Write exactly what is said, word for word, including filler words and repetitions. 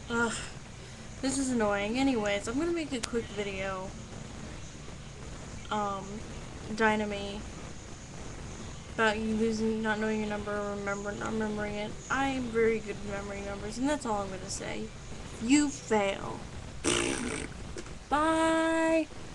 Ugh, this is annoying. Anyways, I'm gonna make a quick video. Um, Dynamy, about you losing, not knowing your number, or remember, not remembering it. I am very good at remembering numbers, and that's all I'm gonna say. You fail. Bye!